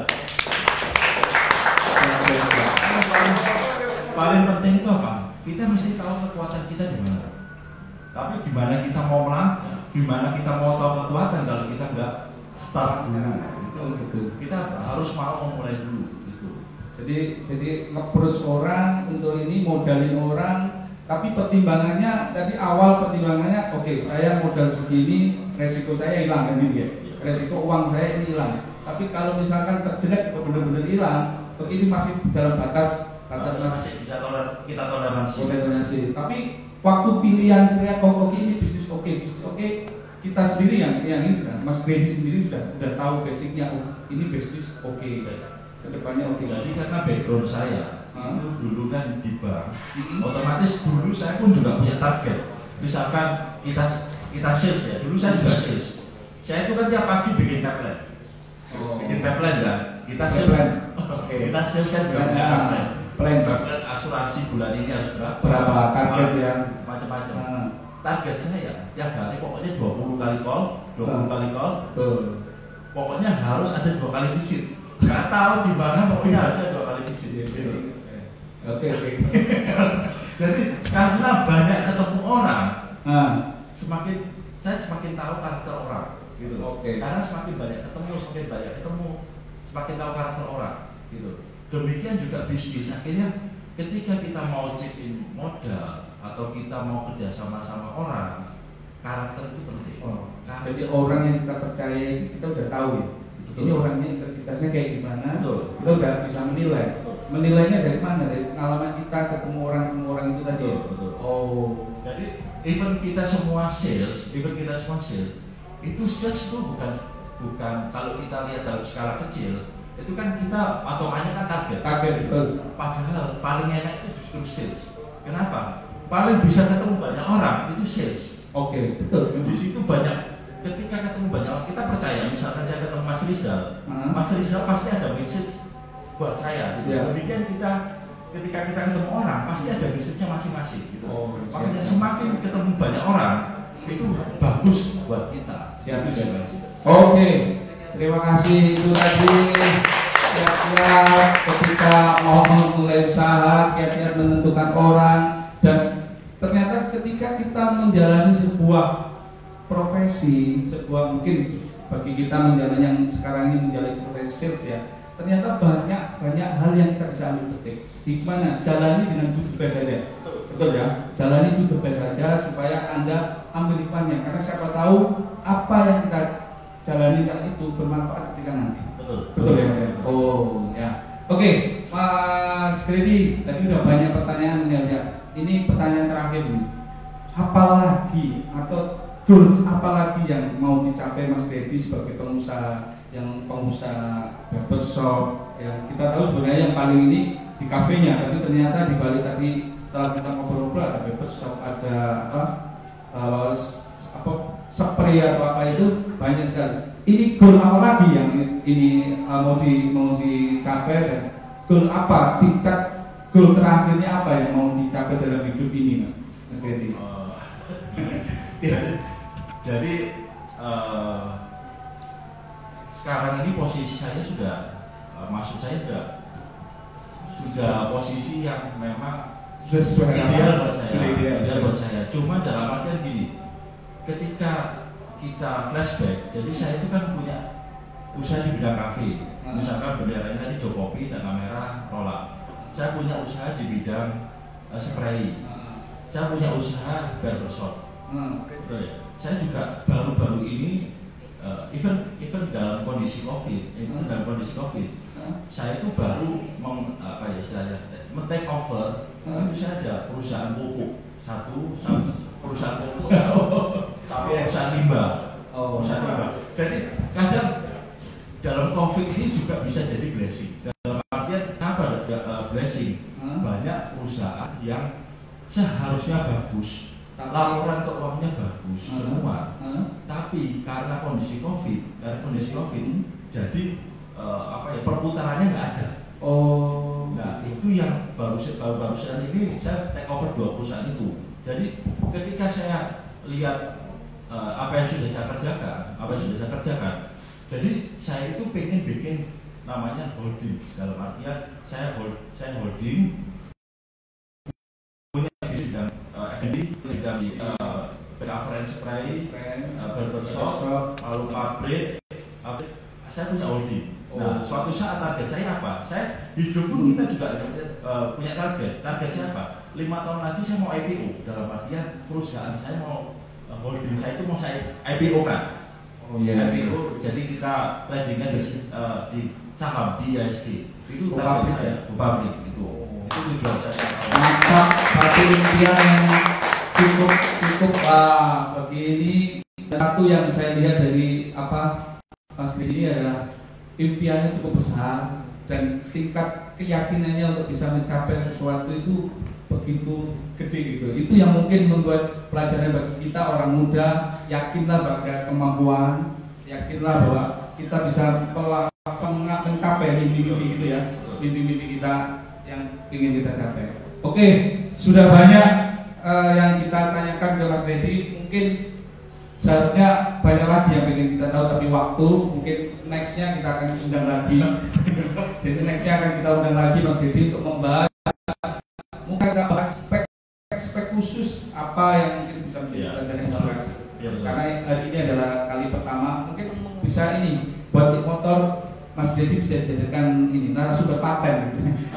Paling penting itu apa? Kita mesti tahu kekuatan kita di mana. Tapi gimana kita mau melangkah? Gimana kita mau tahu kekuatan kalau kita nggak start dulu? Itu, gitu. Kita harus mau memulai dulu. Gitu. Jadi jadi nge-push orang untuk ini modalin orang. Tapi pertimbangannya tadi awal pertimbangannya, oke okay, saya modal segini, resiko saya hilang kan gitu ya, resiko uang saya ini hilang. Tapi kalau misalkan terjelek benar-benar hilang, begitu masih dalam batas batas masih bisa toler, kita toleransi. toleransi. Tapi waktu pilihan pilihan oh, oke ini bisnis oke bisnis oke kita sendiri yang yang ini kan Mas Gredi sendiri sudah sudah tahu basicnya oh, ini bisnis oke kedepannya oke. Jadi karena background saya Hmm. itu dulu kan di bank, hmm. otomatis dulu saya pun juga punya target. Misalkan kita kita sales ya, dulu saya juga sales. Saya itu kan tiap pagi bikin pipeline, oh. bikin pipeline kan. Kita sales, okay. kita sales saya juga punya pipeline. Plan, pipeline asuransi bulan ini harus berapa? Berapa target yang macam-macam. Hmm. Target saya tiap hari pokoknya dua puluh kali call, dua puluh hmm. kali call. Hmm. Pokoknya harus ada dua kali visit. Gak tahu di mana, pokoknya harus ada dua kali visit. Gitu. Oke oke. Jadi karena banyak ketemu orang, nah. semakin saya semakin tahu karakter orang, gitu. Oke. Karena semakin banyak ketemu, semakin banyak ketemu, semakin tahu karakter orang, gitu. Demikian juga bisnis. Akhirnya ketika kita mau check in modal atau kita mau kerja sama sama orang, karakter itu penting. Oh. Karakter. Jadi orang yang kita percaya kita udah tahu ya. Betul. Ini orangnya integritasnya kayak gimana? Betul. Kita udah bisa menilai. Menilainya dari mana? Dari pengalaman kita ketemu orang ketemu orang itu tadi. Betul, betul. Oh. Jadi even kita semua sales, even kita semua sales, itu sales itu bukan bukan kalau kita lihat dalam skala kecil, itu kan kita patokannya kan target. Target betul. Padahal paling enak itu justru sales. Kenapa? Paling bisa ketemu banyak orang itu sales. Oke, okay, betul. Di situ banyak. Ketika ketemu banyak orang, kita percaya. Misalkan saya ketemu Mas Rizal, uh-huh. Mas Rizal pasti ada message buat saya. Gitu. Yeah. Demikian kita, ketika kita ketemu orang, pasti ada message-nya masing-masing. Gitu. Oh, makanya semakin ketemu banyak orang, itu bagus buat kita. Siap, siap. Oke, okay. Terima kasih itu tadi. Siap-siap ketika mau memulai usaha, kiat-kiat menentukan orang, dan ternyata ketika kita menjalani sebuah profesi, sebuah mungkin bagi kita menjalani yang sekarang ini menjalani profesi sales ya, ternyata banyak banyak hal yang kita bisa ambil petik. Di mana jalani dengan jujur saja, betul ya, jalani jujur saja supaya Anda ambil hikmahnya, karena siapa tahu apa yang kita jalani saat itu bermanfaat ketika nanti. Betul, betul ya. Oh ya, oke, Mas Gredi, tadi udah banyak pertanyaan ya. Ini pertanyaan terakhir nih. Apalagi atau goals apalagi yang mau dicapai Mas Gredi sebagai pengusaha, yang pengusaha barbershop yang kita tahu sebenarnya yang paling ini di kafenya, tapi ternyata di balik tadi setelah kita ngobrol-ngobrol ada barbershop, ada apa uh, apa spray atau apa itu banyak sekali. Ini goal apa lagi yang ini uh, mau di mau dicapai, dan goal apa, tingkat goal terakhirnya apa yang mau dicapai dalam hidup ini Mas Mas Gredi? Uh, Jadi uh, sekarang ini posisi saya sudah, uh, maksud saya sudah sudah posisi yang memang sudah sesuai ideal buat saya, sudah ideal, ideal buat saya. Cuma dalam artian gini, ketika kita flashback, jadi saya itu kan punya usaha di bidang kafe, hmm. misalkan benderanya tadi Jokopi, Dana Merah, Rola. Saya punya usaha di bidang uh, spray, hmm. saya punya usaha barbershop, hmm. betul ya. Saya juga baru-baru ini, uh, even even dalam kondisi COVID, even dalam kondisi COVID, hmm. saya itu baru meng, apa ya istilahnya, men-take over. Hmm. Itu saya ada perusahaan pupuk satu, satu perusahaan pupuk satu, satu perusahaan limbah, oh, perusahaan limbah. Jadi kadang dalam COVID ini juga bisa jadi blessing. Dalam artian apa uh, blessing? Hmm. Banyak perusahaan yang seharusnya bagus, laporan keuangannya bagus hmm. semua, hmm. tapi karena kondisi COVID, karena kondisi COVID, hmm. jadi uh, apa ya perputarannya nggak ada. Oh, nah itu yang baru baru barusan ini saya take over dua perusahaan itu. Jadi ketika saya lihat uh, apa yang sudah saya kerjakan, apa yang sudah saya kerjakan, jadi saya itu pengen bikin namanya holding. Dalam artian saya hold, saya holding punya di bidang F and B, bidang di pengafran spray, barbershop, lalu pabrik, pabrik. Saya punya holding. Nah, suatu saat target saya apa? Saya hidup pun kita juga uh, punya target. Target saya apa? Lima tahun lagi saya mau I P O. Dalam artian perusahaan saya mau uh, holding saya itu mau saya I P O kan. Oh iya. I P O. Jadi kita tradingnya di, uh, di saham di I S K. Itu target saya. Publik itu. Itu tujuan saya. Mantap. Satu impian yang cukup cukup uh, bagi ini satu yang saya lihat dari apa Mas Bedi ini adalah impiannya cukup besar dan tingkat keyakinannya untuk bisa mencapai sesuatu itu begitu gede gitu. Itu yang mungkin membuat pelajaran bagi kita orang muda, yakinlah pada kemampuan, yakinlah bahwa kita bisa mencapai mimpi-mimpi gitu ya, mimpi-mimpi kita yang ingin kita capai. Oke, sudah banyak uh, yang kita tanyakan ke Mas Dedi, mungkin seharusnya banyak lagi yang ingin kita tahu, tapi waktu mungkin nextnya kita akan undang lagi. Jadi nextnya akan kita undang lagi Mas Dedi untuk membahas, mungkin kita bahas spek-spek khusus apa yang mungkin bisa menjadi pelajaran inspirasi. Ya, karena hari ini adalah kali pertama, mungkin bisa ini buat di motor Mas Dedi bisa dijadikan ini narasumber paten.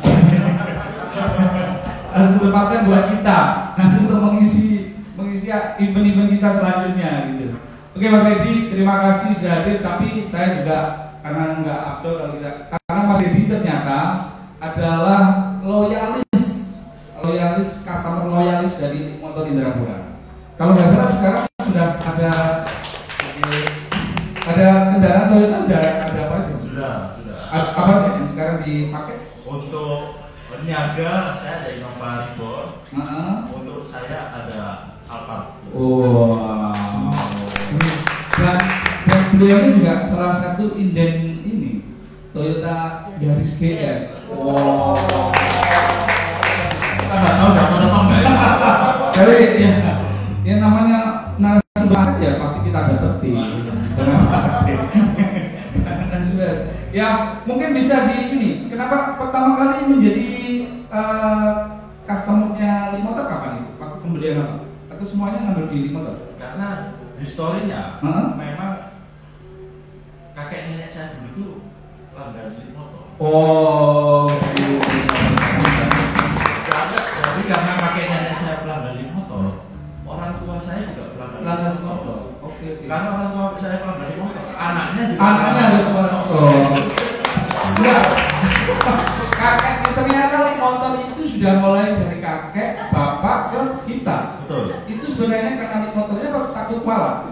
Narasumber paten buat kita nanti untuk mengisi mengisi event-event kita selanjutnya gitu. Oke Mas Dedi, terima kasih sudah hadir. Tapi saya juga karena nggak upload kalau kita, karena Mas Dedi ternyata adalah loyalis, loyalis customer loyalis dari motor Indrapura. Kalau nggak salah sekarang sudah ada ada kendaraan Toyota, ada ada apa aja? Sudah, sudah. A- apa aja yang sekarang dipakai? Untuk niaga saya ada Innova Reborn. Uh-huh. Untuk saya ada Alphard. Wow. Dan, dan beliau ini juga salah satu inden ini Toyota Yaris G R. Wow. Kita nggak tahu dapat apa enggak ya? Jadi ya, ya namanya narasumber ya pasti kita dapetin. Ya mungkin bisa di ini. Kenapa pertama kali menjadi uh, customer-nya Limotor kapan itu? Waktu pembelian apa? Atau semuanya ngambil di Limotor? Karena historinya huh? memang kakek nenek saya dulu itu langganan Limotor. Oh. Karena jadi karena kakek nenek saya pelanggan Limotor, orang tua saya juga pelanggan Pelanggan Limotor. Limotor. Oke. Karena orang tua saya pelanggan Limotor, anaknya juga Anaknya harus Limotor. Enggak. Kakek ternyata Limotor itu sudah mulai dari kakek, bapak ke kita. Betul. Itu sebenarnya karena Limotornya takut malah.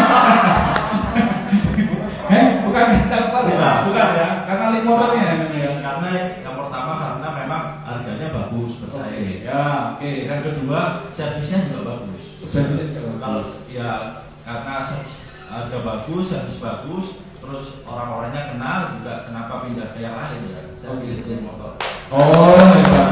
Eh, bukan takut malah. Bukan. Bukan ya, karena Limotornya ya. Karena yang pertama karena memang harganya bagus bersaing. Ya, oke. Yang kedua servisnya juga bagus. Servisnya juga bagus. Kalau ya karena servis harga bagus, servis bagus, terus orang-orangnya kenal juga, kenapa pindah ke yang lain ya? Saya Oh, pilih gitu. motor. Oh, hebat.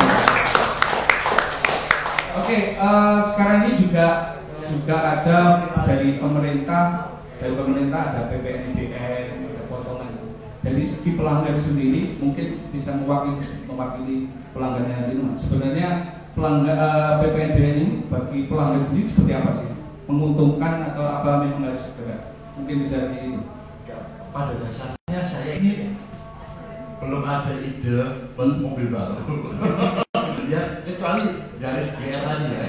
Oke, uh, sekarang ini juga juga ada dari pemerintah, dari pemerintah ada P P N D N, ada potongan itu. Dari segi pelanggan sendiri mungkin bisa mewakili mewakili pelanggannya ini. Sebenarnya pelanggan uh, P P N D N ini bagi pelanggan sendiri seperti apa sih? Menguntungkan atau apa memang harus segera? Mungkin bisa di ini. Pada dasarnya saya ini belum ada ide buat mobil baru. Ya kecuali Yaris G R tadi ya.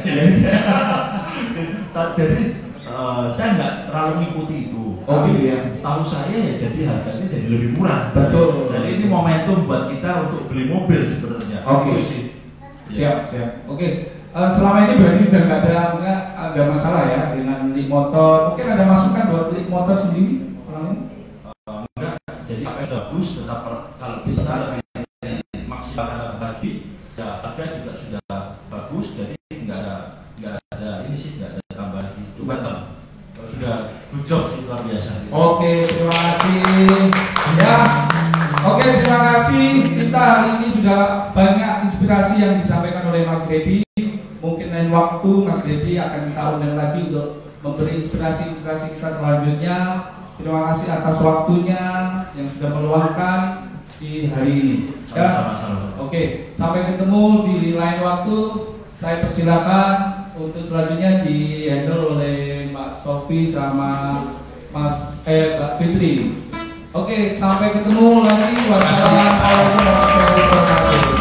Jadi uh, saya nggak terlalu mengikuti itu. Oh, tapi iya. setahu saya ya jadi harganya jadi lebih murah. Betul. Jadi ini momentum buat kita untuk beli mobil sebenarnya. Oke. Itu sih. Siap, siap. Oke. Uh, selama ini berarti sudah nggak ada nggak ada masalah ya dengan beli motor. Mungkin ada masukan buat beli motor sendiri selama ini? Uh, enggak. Jadi apa yang bagus tetap per, kalau bisa maksimalkan lagi. Ya harga juga sudah bagus. Jadi nggak ada nggak ada ini sih nggak ada tambah lagi. Cuma sudah good job sih luar biasa. Gitu. Oke, terima kasih. Ya. Oke, terima kasih. Kita hari ini sudah banyak inspirasi yang disampaikan oleh Mas Dedi. Mungkin lain waktu Mas Dedi akan kita undang lagi untuk memberi inspirasi-inspirasi kita selanjutnya. Terima kasih atas waktunya yang sudah meluangkan di hari ini. Ya. Sama-sama. Oke, sampai ketemu di lain waktu. Saya persilakan untuk selanjutnya di handle oleh Mbak Sofi sama Mas eh Mbak Fitri. Oke, sampai ketemu lagi. Wassalamualaikum warahmatullahi wabarakatuh.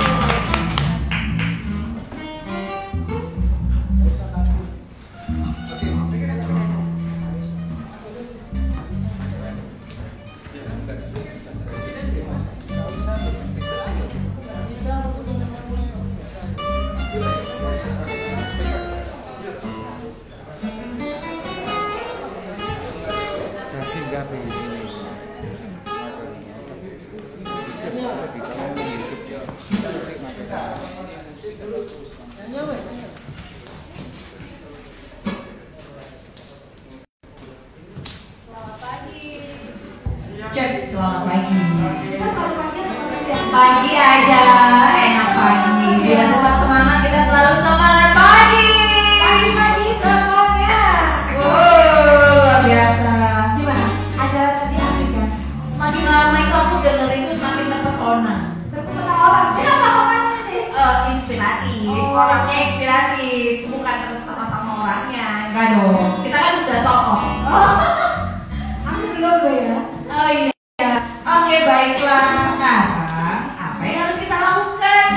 Cek, selamat pagi. Kita selalu pagi atau Pagi aja, enak pagi. Biar tetap semangat, kita selalu semangat pagi. pagi-pagi semangat. Wow, luar biasa. Gimana? Ada tadi asik kan? Semakin lama itu aku dengerin itu semakin terpesona. Terpesona orang. Kita tahu apa sih? Eh, inspiratif, Oh. orangnya inspiratif, bukan terpesona sama orangnya. Enggak dong. Kita kan sudah show off. Oh. Aku belum loh ya. Oh iya. Oke, baiklah. Sekarang apa yang harus kita lakukan?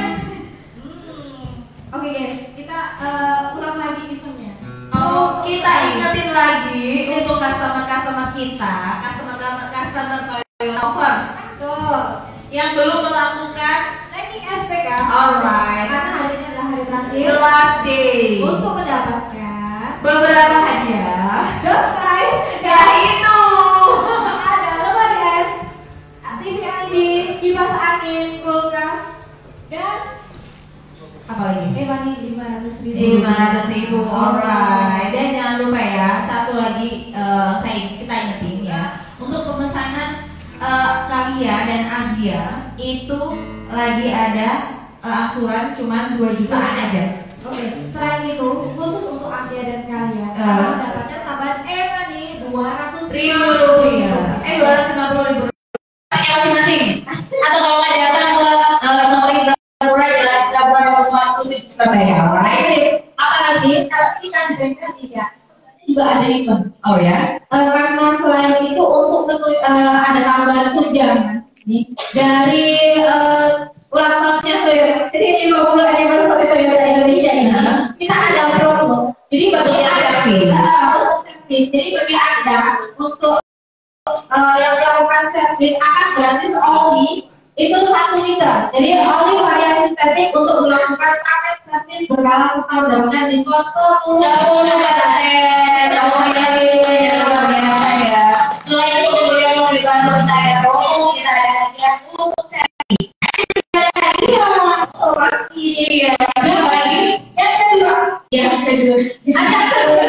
Hmm. Oke guys, kita eh, ulang lagi eventnya. Oh, kita ingetin lagi untuk customer-customer kita, customer-customer Toyota lovers Tuh. yang belum melakukan Ranking S P K. Alright. Karena hari ini adalah hari terakhir the last day untuk mendapatkan beberapa hadiah. the prize Ya itu. ada lemari es, T V L E D, kipas angin, kulkas, dan Apa lagi? eh money lima ratus ribu. lima ratus ribu, alright. Dan jangan lupa ya, satu lagi eh, saya kita ingetin ya, untuk pemesanan eh, Kalia dan Agia itu lagi ada eh, angsuran cuma dua jutaan aja. Oke, selain itu khusus untuk Agia dan kalian Eh. kalian mendapatkan tambahan eh money dua ratus Ribu rupiah, eh dua ratus lima puluh ribu rupiah masing-masing. Atau kalau nggak datang ke eh, Nori Brandura Jalan Labuan Batu Tujuh Surabaya, alright. apalagi kalau kita di bengkel ya juga ada event. Oh ya? Eh, karena selain itu untuk mengul- eh, ada tambahan tunjangan nih dari eh, ulang tahunnya Toyota, jadi lima puluh anniversary Toyota Indonesia ini kita ada promo. Jadi bagi Untuk anda servis. eh, untuk servis, jadi bagi anda untuk eh, yang melakukan servis akan gratis oli itu satu liter. Jadi oli variasi teknik untuk melakukan paket servis berkala setahun dengan diskon sepuluh sepuluh persen. Oh iya, luar biasa ya. Selain itu yang mau dibangun saya promo, kita ada hadiah untuk servis. Iya, oh pasti. Iya, ada apa lagi? Yang kedua, Yang kedua. ada kedua.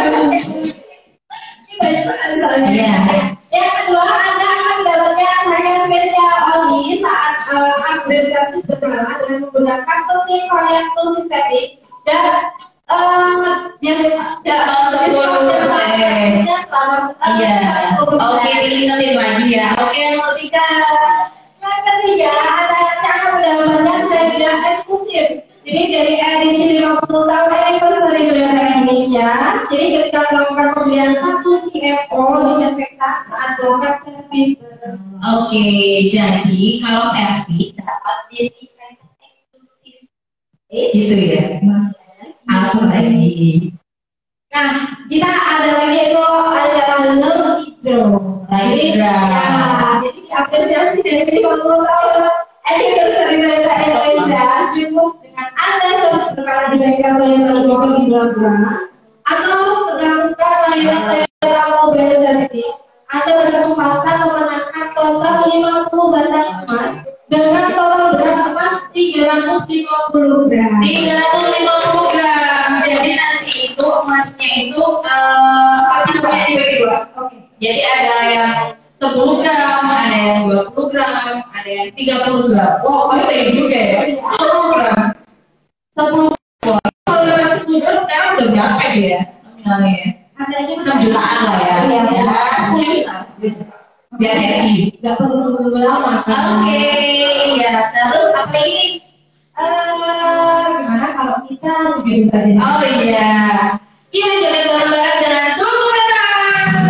Ini banyak sekali soalnya. Iya. Yang kedua, Anda akan mendapatkan harga spesial oli saat uh, upgrade servis berkala dengan menggunakan mesin Korean Tool Synthetic dan uh, yang Diskon sepuluh persen. Iya. Oke, diingetin lagi ya. Oke, yang ketiga. Yang ketiga, Anda nanti akan mendapatkan hadiah eksklusif. Jadi dari edisi lima puluh tahun anniversary Toyota Indonesia. Jadi ketika melakukan pembelian satu C F O disinfektan saat melakukan servis. Oke, jadi kalau servis dapat disinfektan eksklusif. Gitu ya. Apa lagi? Nah, kita ada lagi itu acara Love Hydro. Jadi, Hydra. ya, jadi diapresiasi dari lima puluh tahun anniversary Toyota Indonesia cukup dengan Anda servis berkala di bengkel Toyota Ibu di Blabla atau melakukan layanan Toyota Mobile Service. Anda berkesempatan memenangkan total lima puluh batang emas dengan total berat emas tiga ratus lima puluh gram. tiga ratus lima puluh gram. Jadi nanti itu emasnya itu eh bagi dua, dibagi dua. Oke. Jadi ada yang sepuluh gram, ada yang dua puluh gram, ada yang tiga puluh gram. Wow, kami banyak juga ya. sepuluh gram. sepuluh gram. Kalau yang sepuluh gram sekarang udah berapa ya nominalnya ya? Hasilnya enam jutaan lah ya. Iya, Ya, iya. sepuluh juta. Biar happy. Gak perlu sebelum lama. Oke, ya. Terus apa ini? Eh, gimana kalau kita juga dibanding? Oh iya. Kita joget bareng-bareng dengan Tunggu Datang.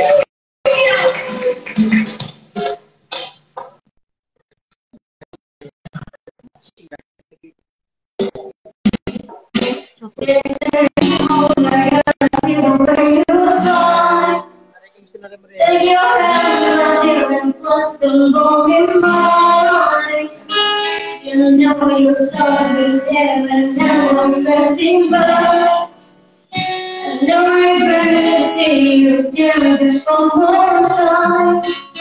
Take your hand and plus them both in mine. You know you started there and now I'm stressing by. I know you're ready to see you do this one more time.